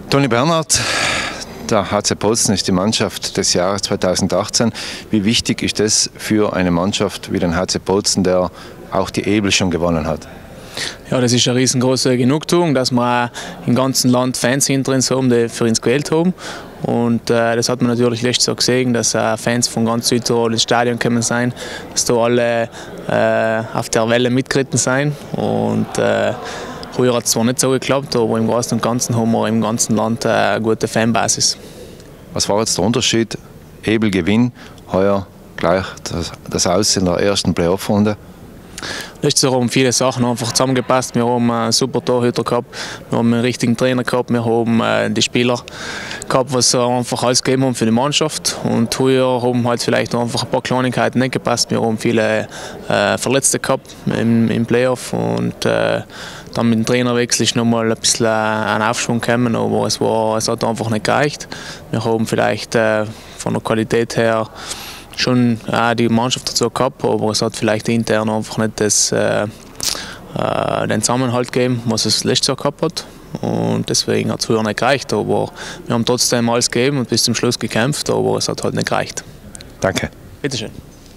Toni Bernhard, der HC Bozen ist die Mannschaft des Jahres 2018. Wie wichtig ist das für eine Mannschaft wie den HC Bozen, der auch die Ebel schon gewonnen hat? Ja, das ist eine riesengroße Genugtuung, dass wir im ganzen Land Fans hinter uns haben, die für uns gewählt haben. Und das hat man natürlich letztes Jahr gesehen, dass Fans von ganz Südtirol ins Stadion gekommen sind, dass da alle auf der Welle mitgeritten sind. Und früher hat es zwar nicht so geklappt, aber im Großen und Ganzen haben wir im ganzen Land eine gute Fanbasis. Was war jetzt der Unterschied? Ebel Gewinn, heuer gleich das Aus in der ersten Playoff-Runde? Letztes Jahr haben viele Sachen einfach zusammengepasst. Wir haben einen super Torhüter gehabt, wir haben einen richtigen Trainer gehabt, wir haben die Spieler gehabt, die einfach alles gegeben haben für die Mannschaft. Und heuer haben halt vielleicht einfach ein paar Kleinigkeiten nicht gepasst. Wir haben viele Verletzte gehabt im Playoff und dann mit dem Trainerwechsel ist nochmal ein bisschen ein Aufschwung gekommen, aber es hat einfach nicht gereicht. Wir haben vielleicht von der Qualität her schon die Mannschaft dazu gehabt, aber es hat vielleicht intern einfach nicht den Zusammenhalt gegeben, was es letztes Jahr gehabt hat. Und deswegen hat es früher nicht gereicht, aber wir haben trotzdem alles gegeben und bis zum Schluss gekämpft, aber es hat halt nicht gereicht. Danke. Bitteschön.